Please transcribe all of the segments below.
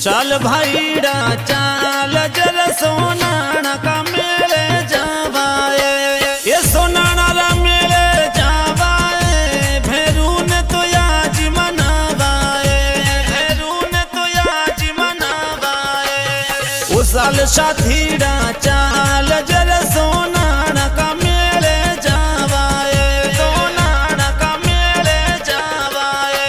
चल भाईड़ा चाल जर सोनाना का मेले जावाए, ये सोनाना रा मेले जावाए। भैरू ने तो आज मनावाए, भैरू ने तो आज मनावाए। उस साल साथीड़ा चाल जर सोनाना का मेले जावाए, सोनाना का मेले जावाए।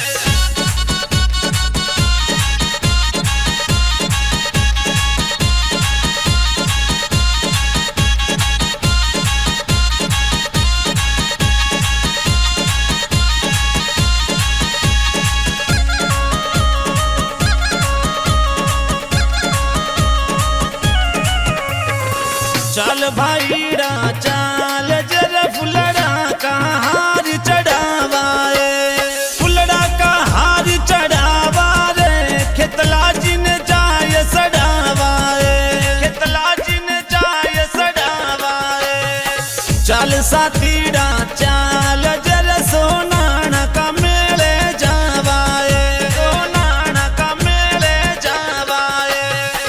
चल भाईड़ा चाल जर फुलड़ा का हार चढ़ावाए, फुलड़ा का हार चढ़ावा रे। खेतला जिन जाय सड़ावाए, खेतला जिन जाय सड़ावाए। चल साथीड़ा चाल जर सोनाना का मेले जावाए, सोनाना का मेले जावाए।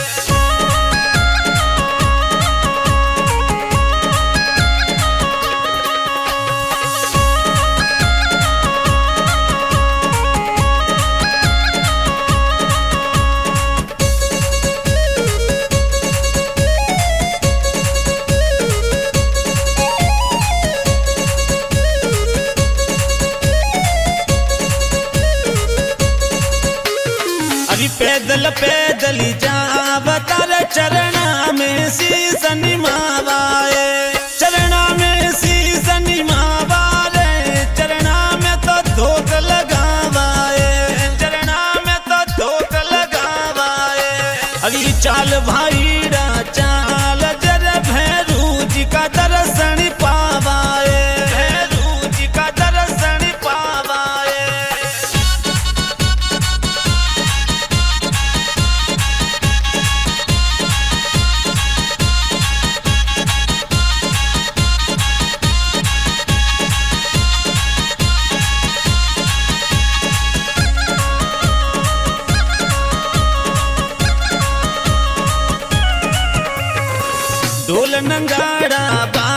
पैदल पैदल जाव तर चरणा में शीस निमावाए, चरणा में शीस निमावाए। चरणा में तो धोक लगावाए, चरणा में तो धोक लगावाए। अली चाल भाईड़ा चाल जर भैरू जी का दर्शन पावाए, भैरू जी का दर्शन पावाए। ढोल नंगाड़ा